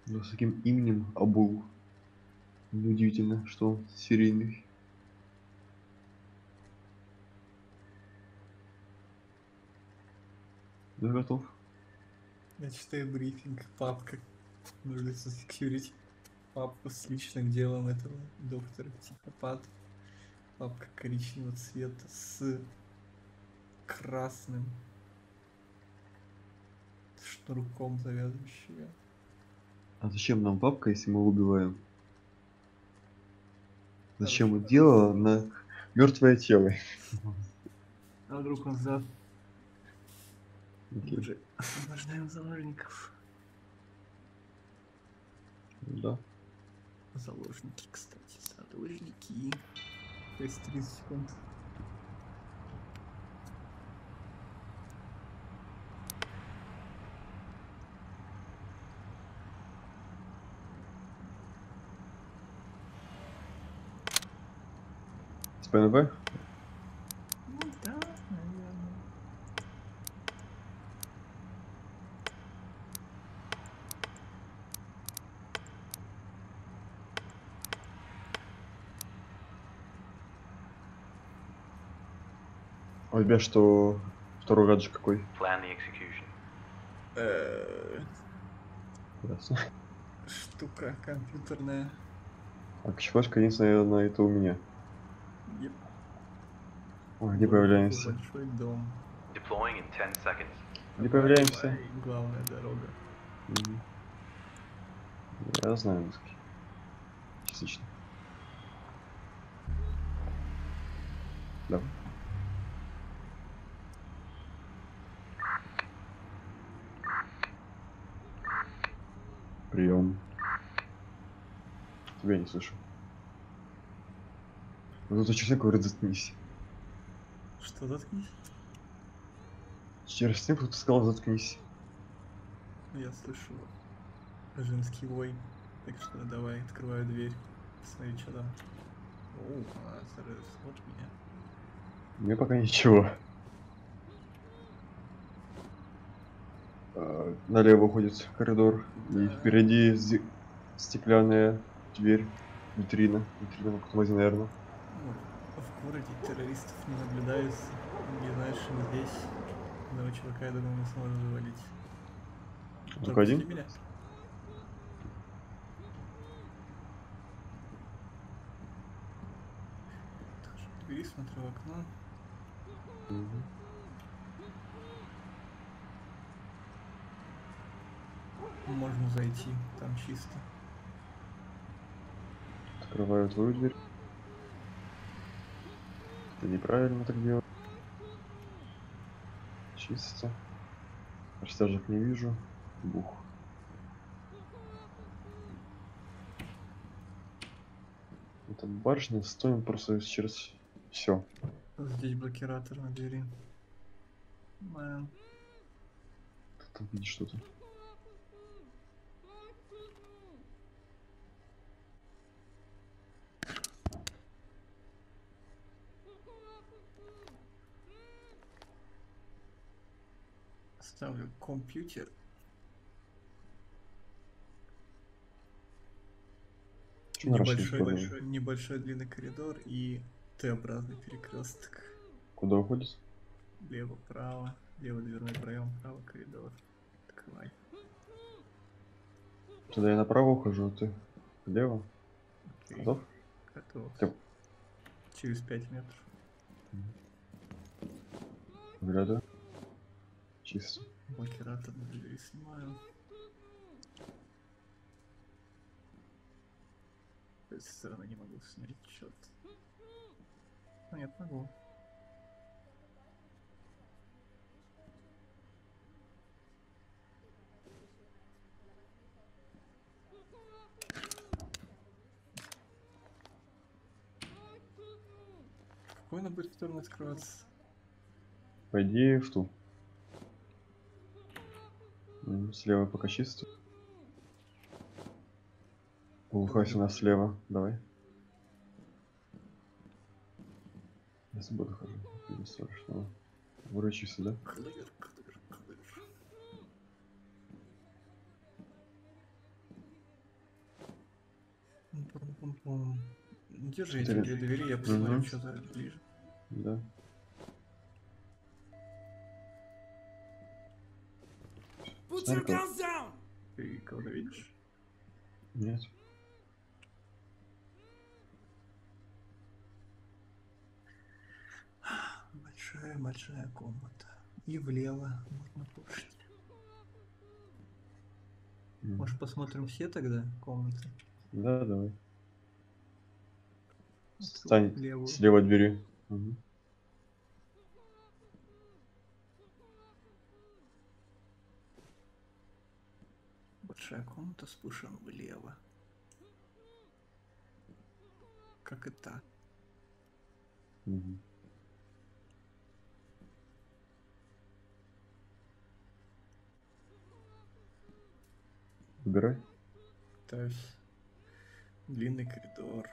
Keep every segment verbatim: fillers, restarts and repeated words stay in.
Но с таким именем Абул. Неудивительно, что он серийный. Я готов. Я читаю брифинг, папка. Нужно секьюрити. Папка с личным делом этого доктора психопата. Папка коричневого цвета с красным шнурком завязывающего. А зачем нам папка, если мы убиваем? Зачем Хорошо. мы дело на мертвое тело? А вдруг он за... Мы Окей. же освобождаем заложников. Да. Заложники, кстати, заложники. То есть тридцать секунд. С ПНВ? Ну да, наверное. А у тебя что? Второй гаджет какой? Plan the execution. Э, Ясно. Штука компьютерная. А флешка единственная, наверное, это у меня. Еп. Ой, где Вроде бы появляемся? большой дом. Deploying in ten seconds. Где Давай, появляемся? давай, главная дорога. Мгм. Я знаю английский. Частично. Да. Прием. Тебя не слышу. Вот этот человек говорит, заткнись. Что, заткнись? Через тем, кто сказал, заткнись. Я слышу женский вой. Так что давай, открываю дверь. Посмотри, что там. Оу, она смотрит меня. Мне пока ничего. А, налево уходит коридор. И Да. впереди зе- стеклянная дверь. Витрина. Витрина в каком-то магазине, наверное. Ну, в городе террористов не наблюдается. Не знаешь, что мы здесь. Одного чувака, я думаю, мы сможем завалить. Только Пропусти один? меня. Подхожу к двери, смотрю в окно. Мгм. Можно зайти, там чисто. Открываю твою дверь. Ты неправильно так делаешь. Чисто. Растяжек не вижу. Бух. Это барышня стоим просто через все. Здесь блокиратор на двери. Да. Ты там видишь что-то. Ставлю компьютер. Что на рашке Небольшой, использовали? небольшой длинный коридор и Т-образный перекресток. Куда уходит? Лево, право, лево дверной проем, право коридор. Открывай. Тогда я направо ухожу, а ты влево. Окей. Готов? Готов. Ты... Через пять метров. Выглядываю. Чисто. Блокиратор на двери снимаю. С этой стороны не могу снять, черт. А нет, могу. Какой она будет второй открываться? Пойди в ту. М, Слева пока чисто. Улыбайся нас слева. Давай. Я с тобой дохожу. Ты страшно. Вроде чисто, да? Клыр, клыр, клыр. Пум-пум-пум. Держи эти Четыре. две двери, я посмотрю, Мгм. что-то ближе. Да. Put Смотри, your как- guns down! Ты кого-то видишь? Нет. Большая-большая комната. И влево можно кушать. М. Может, посмотрим все тогда комнаты? Да, давай. Вот Стань левую. слева от двери. Мгм. Большая комната с пушем влево. Как и та. Мгм. Выбирай. Пытаюсь. Длинный коридор.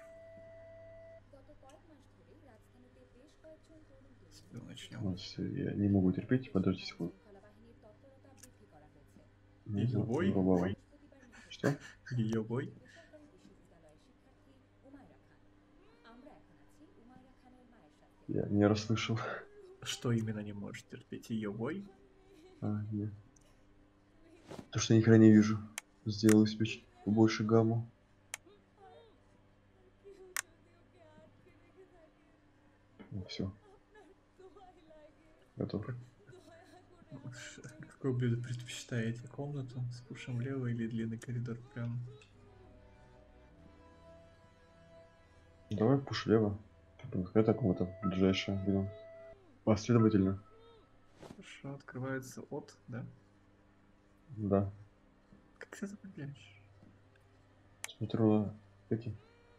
С этого начнем. Вот, всё, я не могу терпеть, подожди секунду. Не знаю, Любой? вырубала. Что? Ее бой. Я не расслышал. Что именно не может терпеть? Ее бой? А, нет. То, что я ни хрена не вижу. Сделаю себе чуть побольше гамму. Все. Готов. Ш- Какую блюдо предпочитаете? Комнату с пушем влево или длинный коридор прям? Давай пуш лево. Это комната ближайшая будем. Последовательно. Хорошо, открывается от, да? Да. Как ты запоминаешь? Смотрю на эти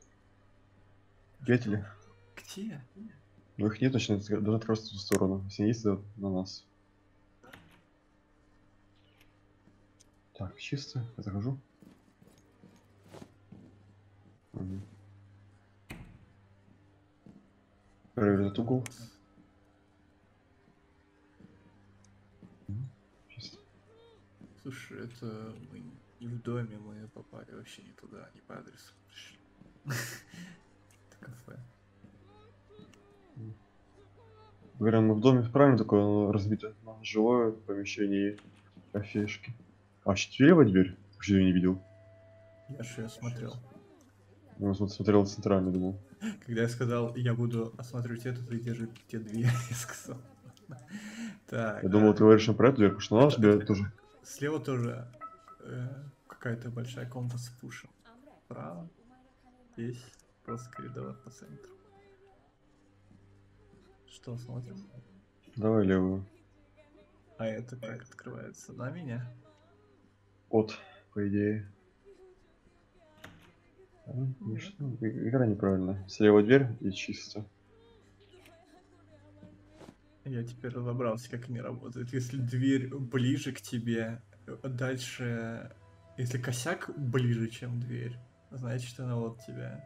петли. Где? Но их нет, точно должны открыться в ту сторону. Если есть, то на нас. Так, чисто. Я захожу. Угу. Проверю этот угол. Мгм. Чисто. Слушай, это мы не в доме, мы попали вообще не туда, не по адресу пришли. Это кафе. Говорят, мы в доме правильно такое оно разбито на жилое помещение и кафешки. А четвертая дверь? Вообще я не видел. Я же ее смотрел. Я вот смотрел центрально, думал. Когда я сказал, я буду осматривать эту, ты держи те две, я сказал. Так, Я думал, ты говоришь про эту дверь, потому что она у Это- тебя это- тоже. слева тоже э, какая-то большая комната с пушем. Справа здесь просто коридор по центру. Что смотрим? Давай левую. А это как открывается? На меня? От, по идее. А, ну что, и- игра неправильная. Слева дверь и чисто. Я теперь разобрался, как они работают. Если дверь ближе к тебе, э, дальше... Если косяк ближе, чем дверь, значит она вот тебя.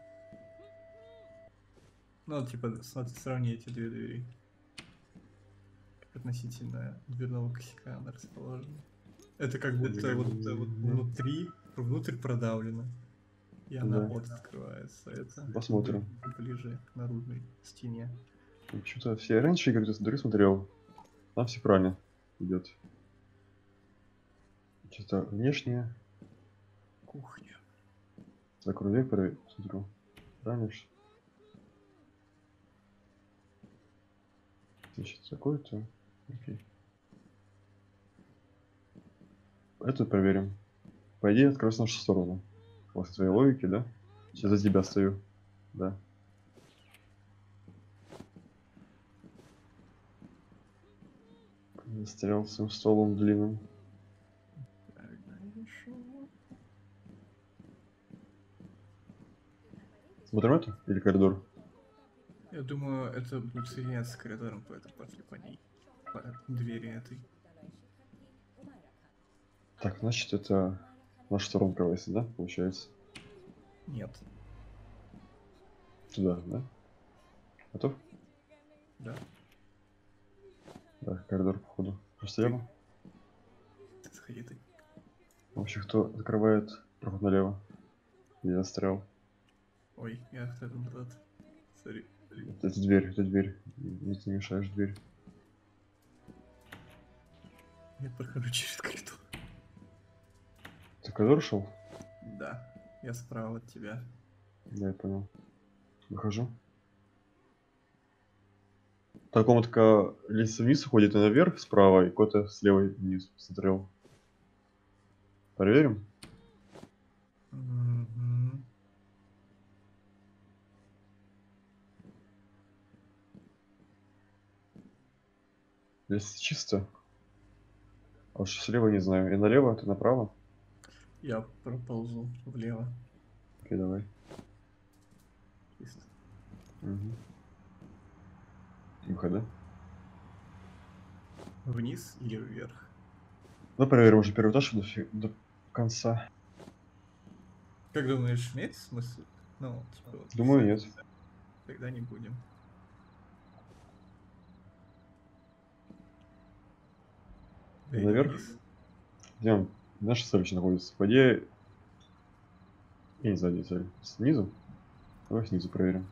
Ну, типа, смотри, сравни эти две двери. Как относительно дверного косяка она расположена. Это как будто вот, вот внутри, внутрь продавлено. И она Да. вот открывается. Это Посмотрим. ближе к наружной стене. Что-то все раньше игры с дыры смотрел. Там все правильно идет. Что-то внешнее. Кухня. Закрой дверь, про- смотрю. Правильно что? Значит, такой-то. Окей. Эту проверим. По идее, откроется в нашу сторону. После твоей логики, да? Сейчас за тебя стою. Да. Застрял своим столом длинным. Правильно я решил. Смотрим это? Или коридор? Я думаю, это будет соединяться с коридором, поэтому пошли по ней. По двери этой. Так, значит, это наша сторона открывается, да? Получается. Нет. Туда, да? Готов? Да. Да, коридор, походу. Просто яма. Сходи ты. Вообще, кто открывает проход налево? Я застрял. Ой, я хотел назад. Сори. Это, это дверь, это дверь. Не ты мешаешь дверь. Я прохожу через коридор. Ты в коридор шел? Да, я справа от тебя. Да, я понял. Выхожу. Так, комнатка лестница вниз уходит и наверх справа, и куда-то слева вниз смотрел. Проверим? Мгм. Здесь чисто. А вот что слева не знаю. И налево, ты направо? Я проползу влево. Окей, давай. Чисто. Угу. Выхода. Вниз или вверх? Ну, проверим уже первый этаж до, фи- до конца. Как думаешь, имеет смысл? Ну, типа, вот, Думаю, нет. тогда не будем. Двери Наверх? вниз. Где он? Наша цель вообще находится? По идее... Я не знаю, где цель. Снизу? Давай снизу проверим.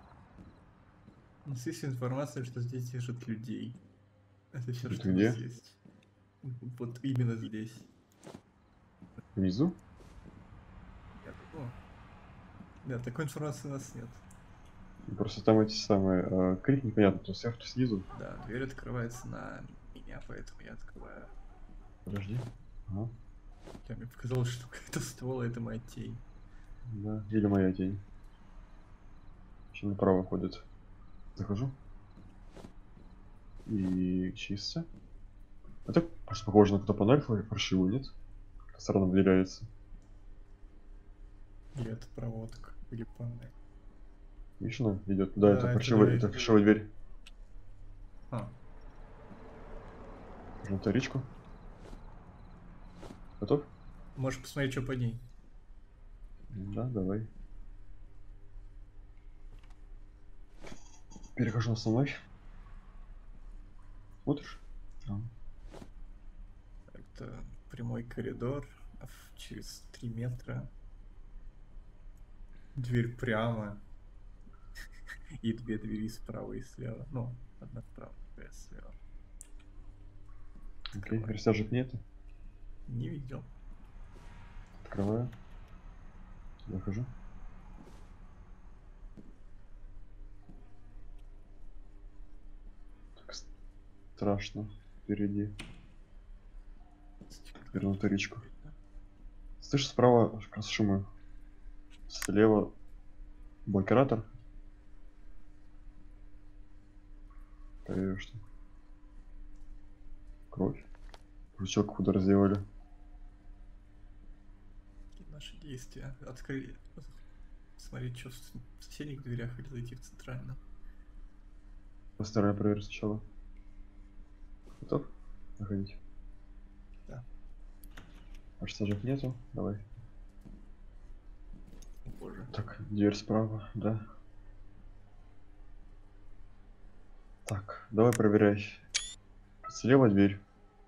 У нас есть информация, что здесь держат людей. Это все, Это что у где? нас есть. Вот именно здесь. Внизу? Я думаю. Да, такой информации у нас нет. Просто там эти самые... э, крик непонятно, то сверху, то снизу. Да, дверь открывается на меня, поэтому я открываю. Подожди. Ага. Да, мне показалось, что какая-то ствола это моя тень. Да, или моя тень. Еще направо ходит. Захожу. И чисто. Это просто похоже на какую-то панель фальшивую, нет? Как странно выделяется. Или это проводка, или панель. Видишь, она идет. Да, Да, это это фальшивая, дверь. это фальшивая дверь. А, Нажму вторичку. Готов? можешь посмотреть, что под ней. Да, давай. Перехожу на основной. Смотришь? А. Это прямой коридор а в- через три метра. Дверь прямо. И две двери справа и слева. Ну, одна справа, другая слева. Окей, Открываю. растяжек нету. Не видел. Открываю. Захожу. Так страшно. Впереди. Верну вторичку. Слышишь, справа как раз шумы. Слева блокиратор. Проверю, что. Кровь. Крючок куда раздевали. Какие наши действия? Открыли. Смотреть, что в соседних дверях или зайти в центральную. Постараюсь проверить сначала. Готов? Заходить. Да. А штажек нету? Давай. О, боже. Так, дверь справа, да. Так, давай проверяй. Слева дверь.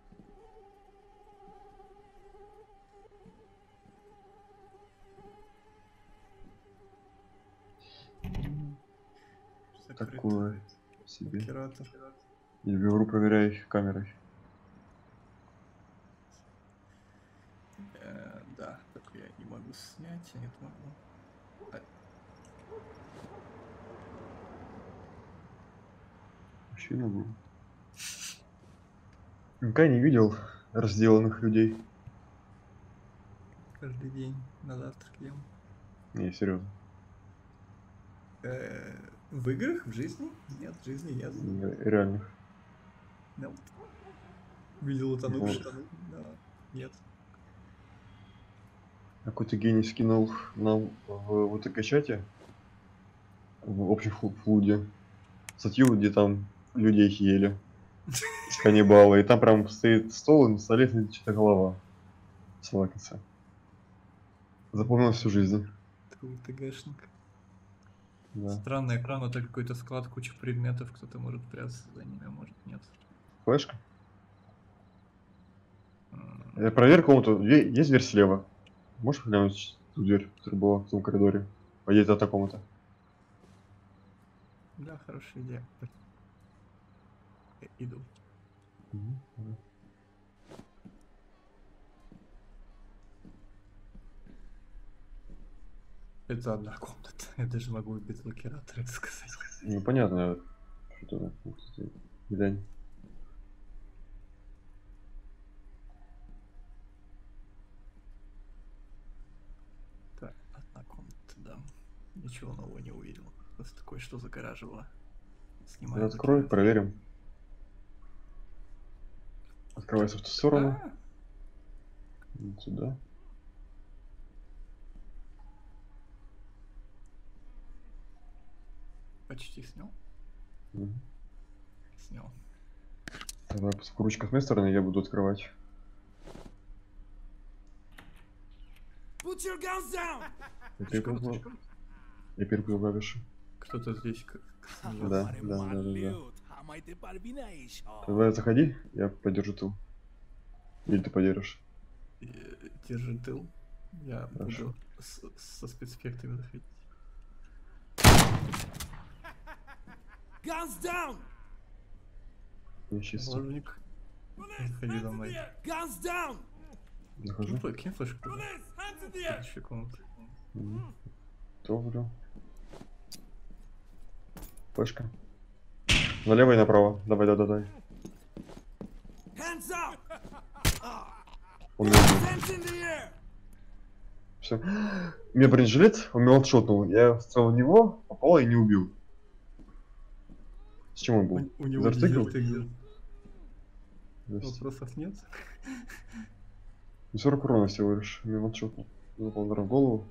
Закрыто. Такое себе. Блокиратор. И вибру проверяй камерой. Э, да, только я не могу снять, а нет могу. А, Вообще не могу. Никогда не видел разделанных людей. каждый день на завтрак ем. Не, серьезно. Э, в играх? В жизни? Нет, в жизни нет. Реальных. Нет. Видел утонувших? Да, нет. Какой-то гений скинул нам в вот такой чате, в общем флу- флуде, статью, где там людей ели. Каннибалы. И там прям стоит стол, и на столе сидит чья-то голова. Слакаться. Запомнил всю жизнь. Такой ТГшник. Да. Странный экран, это какой-то склад, куча предметов, кто-то может прятаться за ними, а может нет. Флешка? М, Я проверь комнату. Е- Есть дверь слева. Можешь глянуть ту дверь, которая была в том коридоре? Поедет от такому-то. Да, хорошая идея. Я иду. Это одна комната. Я даже могу без блокиратора это сказать. Ну понятно. Что-то, ух ты, глянь. Так, одна комната, да. Ничего нового не увидел. Просто кое-что загораживало. Снимаю. Открой, проверим. Открывается в ту сторону. А, Вот сюда. почти снял. Мгм. Снял. Тогда ручка с моей стороны, я буду открывать. Put your guns down! Я перепрыгну. Я перепрыгну клавишу. Кто-то здесь как смеется. Да, да, да, да, да. Хамай ты парви на еще. Давай заходи, я подержу тыл. Или ты подержишь. Э, Держи тыл. Я Хорошо. буду с- со спецэффектами заходить. Guns down! Я чисто. Ложник. Заходи за мной. Guns down! Захожу. Кинь флэ- кинь флешку. Police, hands in the air! Следующая комната. Мгм. Топлю. Флешка. Налево и направо. Давай, да, да, дай. Hands up! Он меня убил. Hands in the air! Все. Мне бронежилет, он меня отшотнул. Я стал в него, попал и не убил. С чем он был? У, у него Зартыкал? дезертыгл. Жесть. Вопросов нет? Ну, сорок урона всего лишь. Меня отшотнул. Запал удар в голову.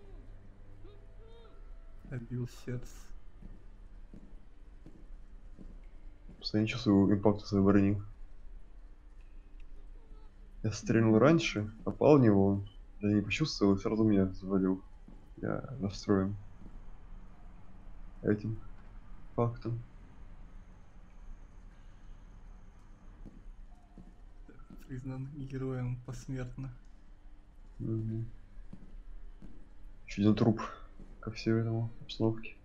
Отбил сердце. Просто я не чувствую импакта своей брони. Я стрельнул раньше, попал в него. Я не почувствовал и сразу меня завалил. Я расстроен этим фактом. Признан героем посмертно. Угу. Еще один труп ко всей этому обстановке.